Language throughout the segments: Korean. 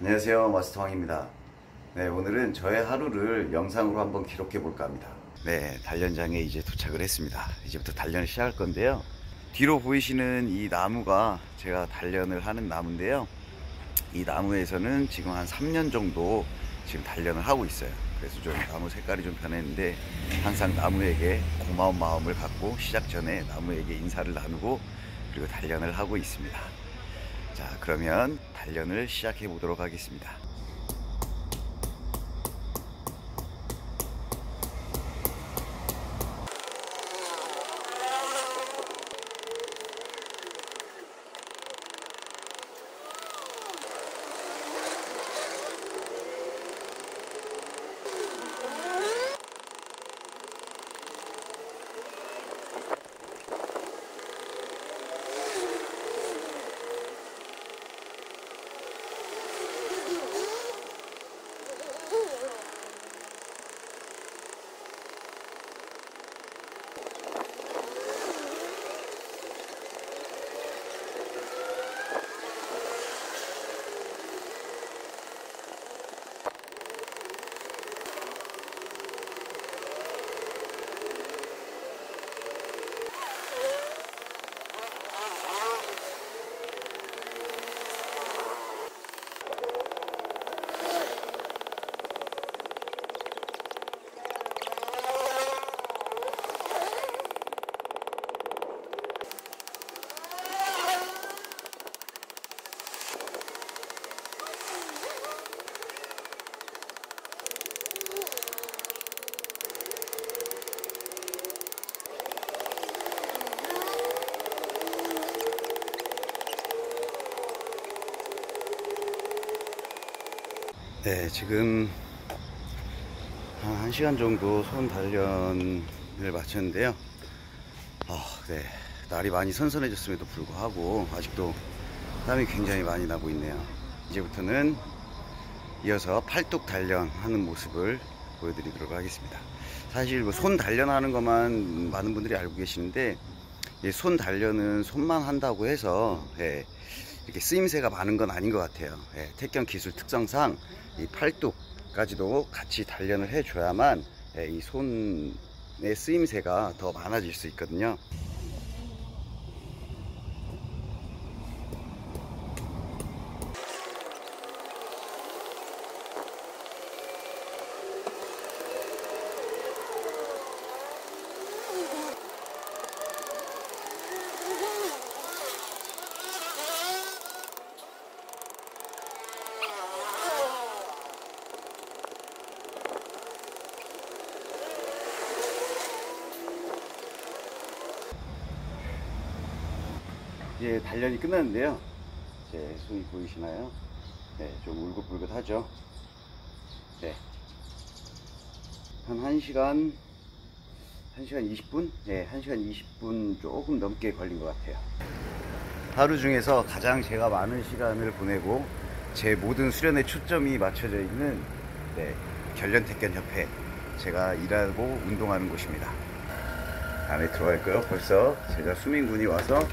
안녕하세요, 마스터 황입니다. 네, 오늘은 저의 하루를 영상으로 한번 기록해 볼까 합니다. 네, 단련장에 이제 도착을 했습니다. 이제부터 단련을 시작할 건데요. 뒤로 보이시는 이 나무가 제가 단련을 하는 나무인데요. 이 나무에서는 지금 한 3년 정도 지금 단련을 하고 있어요. 그래서 좀 나무 색깔이 좀 변했는데, 항상 나무에게 고마운 마음을 갖고 시작 전에 나무에게 인사를 나누고 그리고 단련을 하고 있습니다. 자, 그러면 단련을 시작해 보도록 하겠습니다. 네, 지금 한 1시간 정도 손 단련을 마쳤는데요. 네, 날이 많이 선선해졌음에도 불구하고 아직도 땀이 굉장히 많이 나고 있네요. 이제부터는 이어서 팔뚝 단련하는 모습을 보여드리도록 하겠습니다. 사실 손 단련하는 것만 많은 분들이 알고 계시는데, 손 단련은 손만 한다고 해서 이렇게 쓰임새가 많은 건 아닌 것 같아요. 태권 기술 특성상 이 팔뚝까지도 같이 단련을 해줘야만 이 손의 쓰임새가 더 많아질 수 있거든요. 이제 단련이 끝났는데요. 제 손이 보이시나요? 네, 좀 울긋불긋하죠. 네, 한 1시간 20분? 네, 1시간 20분 조금 넘게 걸린 것 같아요. 하루 중에서 가장 제가 많은 시간을 보내고 제 모든 수련의 초점이 맞춰져 있는 결련태권협회, 제가 일하고 운동하는 곳입니다. 안에 들어갈까요? 벌써 제가 수민군이 와서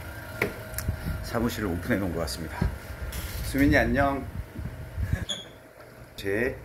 사무실을 오픈해 놓은 것 같습니다. 수민이 안녕. 제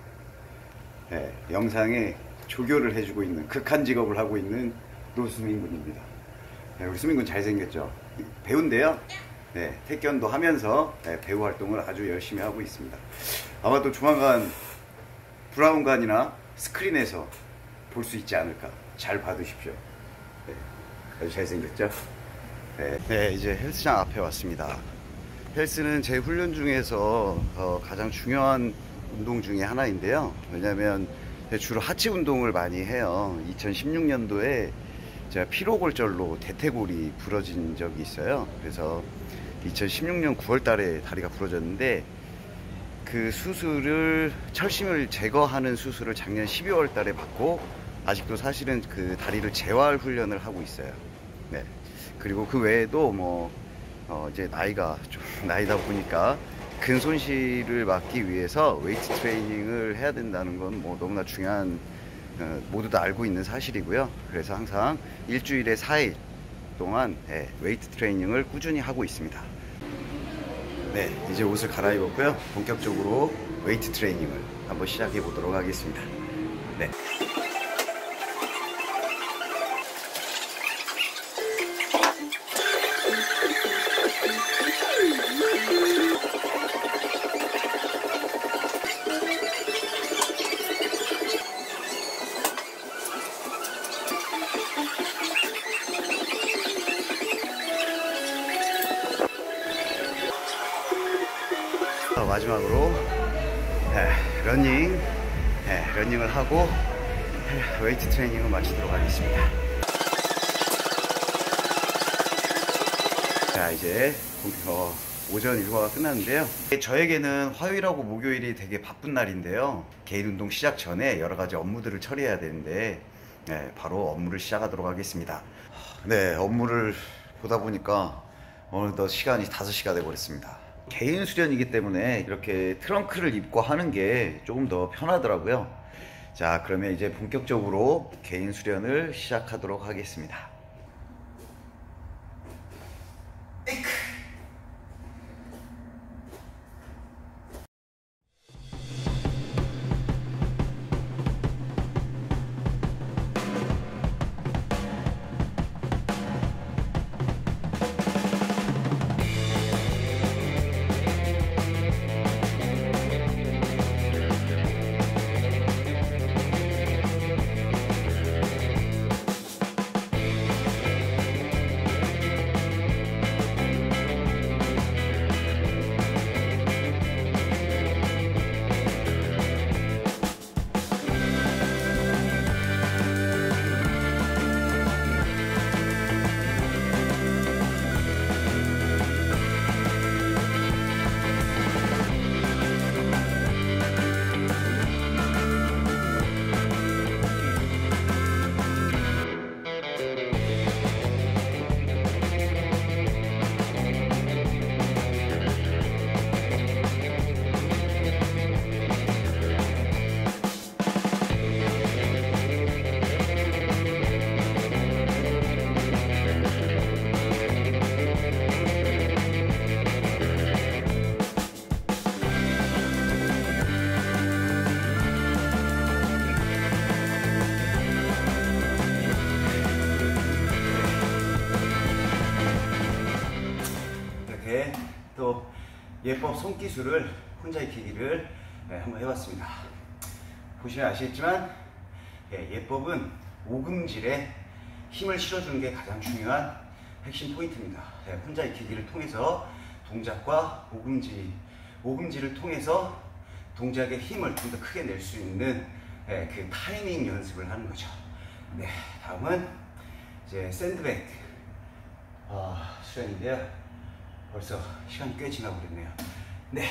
영상에 조교를 해주고 있는, 극한 직업을 하고 있는 노수민 군입니다. 우리 수민 군 잘생겼죠? 배우인데요. 태권도 하면서 배우 활동을 아주 열심히 하고 있습니다. 아마도 조만간 브라운관이나 스크린에서 볼 수 있지 않을까. 잘 봐두십시오. 아주 잘생겼죠? 네, 이제 헬스장 앞에 왔습니다. 헬스는 제 훈련 중에서 가장 중요한 운동 중에 하나인데요. 왜냐면 주로 하체 운동을 많이 해요. 2016년도에 제가 피로골절로 대퇴골이 부러진 적이 있어요. 그래서 2016년 9월 달에 다리가 부러졌는데, 그 수술을, 철심을 제거하는 수술을 작년 12월 달에 받고 아직도 사실은 그 다리를 재활 훈련을 하고 있어요. 네. 그리고 그 외에도 이제 나이다 보니까 근 손실을 막기 위해서 웨이트 트레이닝을 해야 된다는 건 너무나 중요한, 모두 다 알고 있는 사실이고요. 그래서 항상 일주일에 4일 동안 웨이트 트레이닝을 꾸준히 하고 있습니다. 네, 이제 옷을 갈아입었고요. 본격적으로 웨이트 트레이닝을 한번 시작해 보도록 하겠습니다. 네. 마지막으로 러닝을 하고 웨이트 트레이닝을 마치도록 하겠습니다. 자, 이제 오전 일과가 끝났는데요. 저에게는 화요일하고 목요일이 되게 바쁜 날인데요. 개인 운동 시작 전에 여러 가지 업무들을 처리해야 되는데 바로 업무를 시작하도록 하겠습니다. 네, 업무를 보다 보니까 어느덧 시간이 5시가 되어버렸습니다. 개인 수련이기 때문에 이렇게 트렁크를 입고 하는 게 조금 더 편하더라고요. 자, 그러면 이제 본격적으로 개인 수련을 시작하도록 하겠습니다. 또 예법 손기술을 혼자 익히기를 한번 해봤습니다. 보시면 아시겠지만 예법은 오금질에 힘을 실어주는 게 가장 중요한 핵심 포인트입니다. 혼자 익히기를 통해서 동작과 오금질을 통해서 동작의 힘을 좀 더 크게 낼 수 있는 그 타이밍 연습을 하는 거죠. 네, 다음은 이제 샌드백 수련인데요. 벌써 시간이 꽤 지나버렸네요. 네.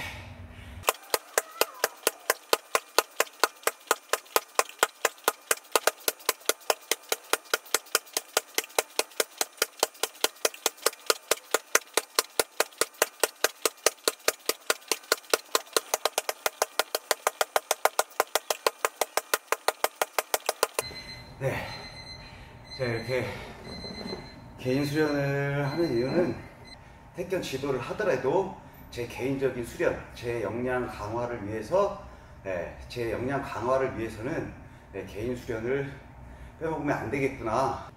네. 자, 이렇게 개인 수련을 하는 이유는 태권 지도를 하더라도 제 개인적인 수련, 제 역량 강화를 위해서는 개인 수련을 빼먹으면 안 되겠구나.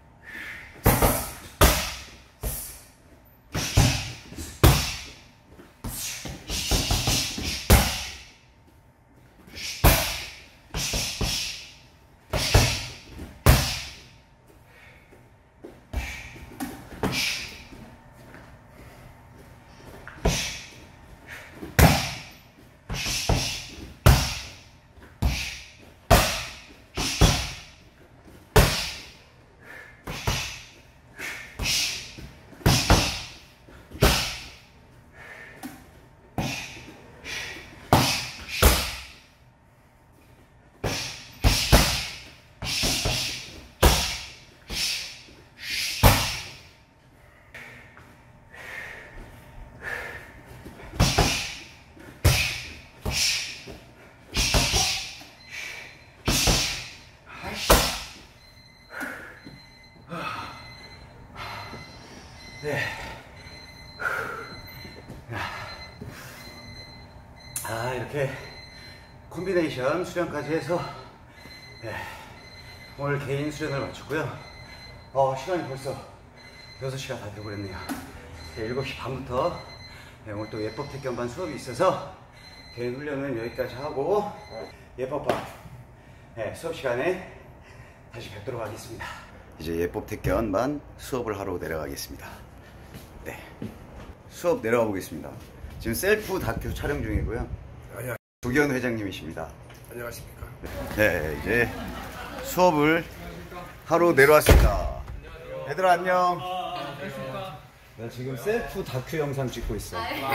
콤비네이션 수련까지 해서 네, 오늘 개인 수련을 마쳤고요. 시간이 벌써 6시가 다 되어버렸네요. 7시 반부터 네, 오늘 또 예법 태권반 수업이 있어서 개인 훈련은 여기까지 하고 예법반 네, 수업 시간에 다시 뵙도록 하겠습니다. 이제 예법 태권반 수업을 하러 내려가겠습니다. 네, 수업 내려가 보겠습니다. 지금 셀프 다큐 촬영 중이고요. 조기현 회장님이십니다. 안녕하십니까. 네, 이제 수업을 하러 내려왔습니다. 얘들아 안녕. 나 지금 셀프 다큐 영상 찍고 있어.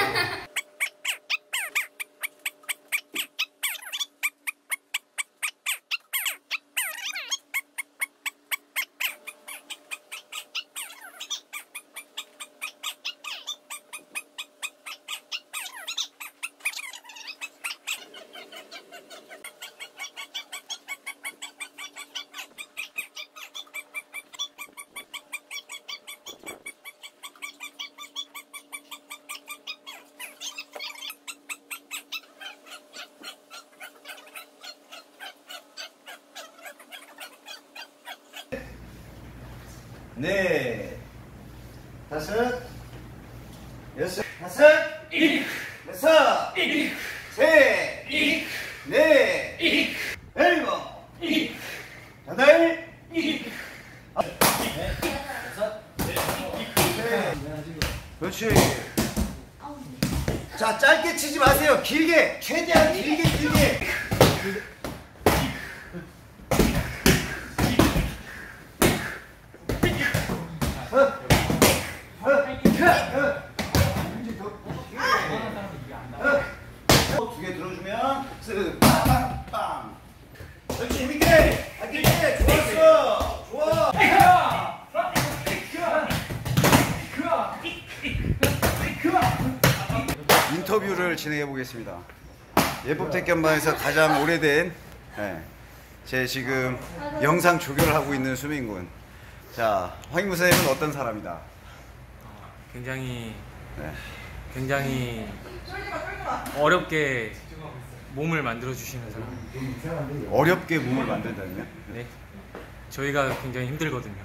네, 다섯, 여섯, 다섯, 여섯, 셋, 넷, 일곱, 여덟, 그렇지. 자, 짧게 치지 마세요. 길게, 최대한 길게. 두 개 들어주면 쓱 빵빵. 그렇지, 힘있게 힘있게. 좋았어. 좋아. 인터뷰를 진행해 보겠습니다. 예법 태권반에서 가장 오래된 제 지금 영상 조교를 하고 있는 수민군. 자, 황인무 선생님은 어떤 사람이다? 굉장히 어렵게 몸을 만들어 주시는 사람. 어렵게 몸을 만든다면요? 네, 저희가 굉장히 힘들거든요.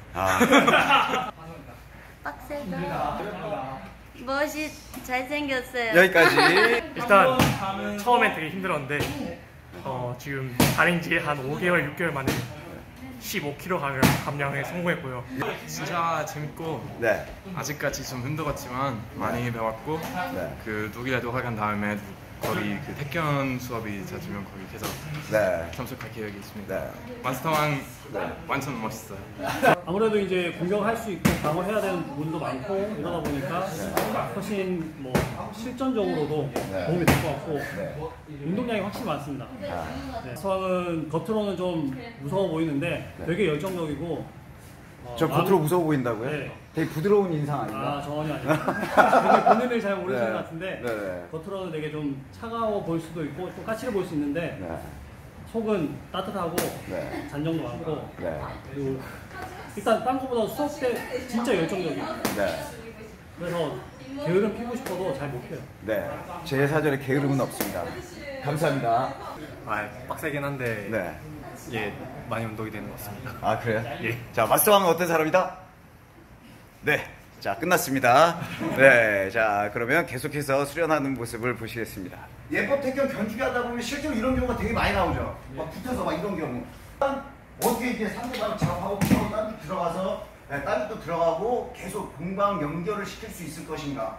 빡세다. 멋이 잘생겼어요. 여기까지. 일단 처음엔 되게 힘들었는데 지금 다닌 지 한 5개월, 6개월 만에 15kg 감량에 성공했고요. 진짜 재밌고 네. 아직까지 좀 힘들었지만 많이 배웠고 네. 그 독일에 도착한 다음에 거기 그 태권 수업이 잦으면 거기 계속 네. 참석할 계획이 있습니다. 네. 마스터왕 완전 멋있어요. 아무래도 이제 공격할 수 있고 방어해야 되는 부분도 많고 이러다 보니까 훨씬 뭐 실전적으로도 도움이 될 것 같고 운동량이 확실히 많습니다. 수학은 겉으로는 좀 무서워 보이는데 되게 열정적이고 저 겉으로 무서워 보인다고요? 네. 되게 부드러운 인상 아닌가? 전혀 아니에요. 되게 본인을 잘 모르시는 네. 것 같은데 네. 겉으로는 되게 좀 차가워 보일 수도 있고 좀 까칠해 보일 수 있는데 네. 속은 따뜻하고 네. 잔정도 많고 네. 그리고 일단 딴 거보다 수업 때 진짜 열정적이에요. 네. 그래서 게으름 피고 싶어도 잘 못 펴요. 네. 제 사전에 게으름은 없습니다. 감사합니다. 빡세긴 한데 네. 예, 많이 운동이 되는 것 같습니다. 아, 그래요? 예. 자, 마스터왕은 어떤 사람이다? 네. 자, 끝났습니다. 네. 자, 그러면 계속해서 수련하는 모습을 보시겠습니다. 예법 태권 견주기 하다 보면 실제로 이런 경우가 되게 많이 나오죠. 막 붙어서 막 이런 경우. 어떻게 이제 상대방 작업하고 딴 데 들어가서 딴 데도 들어가고 계속 공방 연결을 시킬 수 있을 것인가.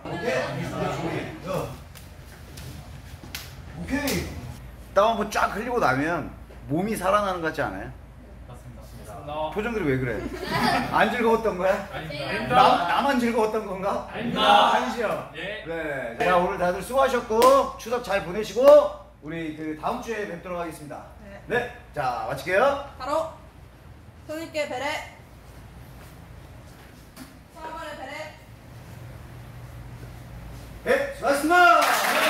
오케이. 땀 한번 쫙 흘리고 나면 몸이 살아나는 것 같지 않아요? 표정들이 왜 그래? 안 즐거웠던 거야? 아닙니다. 나만 즐거웠던 건가? 아닙니다. 아니죠? 네. 자, 오늘 다들 수고하셨고 추석 잘 보내시고 우리 그 다음 주에 뵙도록 하겠습니다. 네. 자, 마칠게요. 바로 손님께 베레. 4번에 베레. 네, 수고하셨습니다.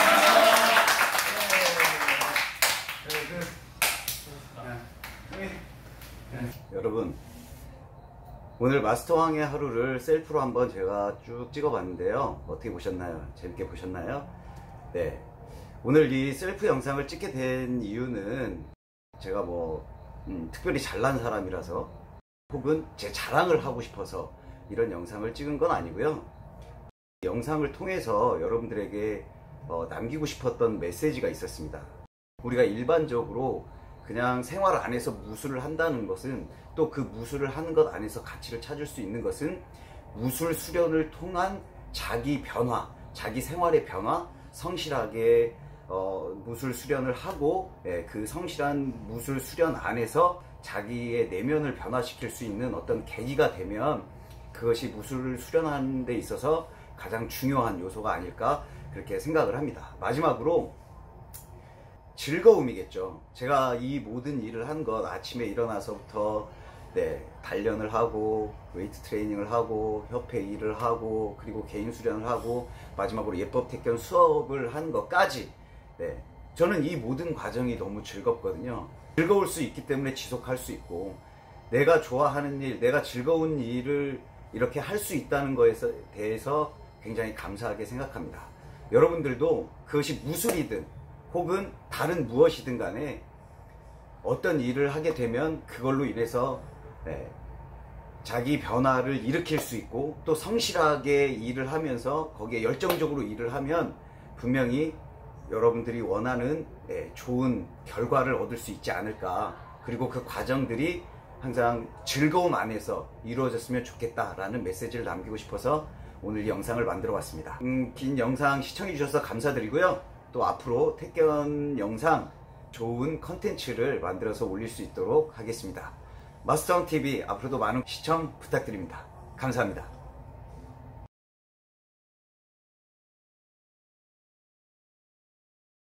여러분, 오늘 마스터왕의 하루를 셀프로 한번 제가 쭉 찍어봤는데요. 어떻게 보셨나요? 재밌게 보셨나요? 네. 오늘 이 셀프 영상을 찍게 된 이유는 제가 뭐 특별히 잘난 사람이라서 혹은 제 자랑을 하고 싶어서 이런 영상을 찍은 건 아니고요. 영상을 통해서 여러분들에게 남기고 싶었던 메시지가 있었습니다. 우리가 일반적으로 그냥 생활 안에서 무술을 한다는 것은, 또 그 무술을 하는 것 안에서 가치를 찾을 수 있는 것은 무술 수련을 통한 자기 변화, 자기 생활의 변화, 성실하게 무술 수련을 하고 그 성실한 무술 수련 안에서 자기의 내면을 변화시킬 수 있는 어떤 계기가 되면 그것이 무술을 수련하는 데 있어서 가장 중요한 요소가 아닐까 그렇게 생각을 합니다. 마지막으로 즐거움이겠죠. 제가 이 모든 일을 한 것, 아침에 일어나서부터 단련을 하고 웨이트 트레이닝을 하고 협회 일을 하고 그리고 개인 수련을 하고 마지막으로 예법 태권 수업을 한 것까지 저는 이 모든 과정이 너무 즐겁거든요. 즐거울 수 있기 때문에 지속할 수 있고, 내가 좋아하는 일, 내가 즐거운 일을 이렇게 할 수 있다는 것에 대해서 굉장히 감사하게 생각합니다. 여러분들도 그것이 무술이든 혹은 다른 무엇이든 간에 어떤 일을 하게 되면 그걸로 인해서 자기 변화를 일으킬 수 있고, 또 성실하게 일을 하면서 거기에 열정적으로 일을 하면 분명히 여러분들이 원하는 좋은 결과를 얻을 수 있지 않을까. 그리고 그 과정들이 항상 즐거움 안에서 이루어졌으면 좋겠다라는 메시지를 남기고 싶어서 오늘 이 영상을 만들어 봤습니다. 긴 영상 시청해 주셔서 감사드리고요. 또 앞으로 태권 영상 좋은 컨텐츠를 만들어서 올릴 수 있도록 하겠습니다. 마스터왕TV 앞으로도 많은 시청 부탁드립니다. 감사합니다.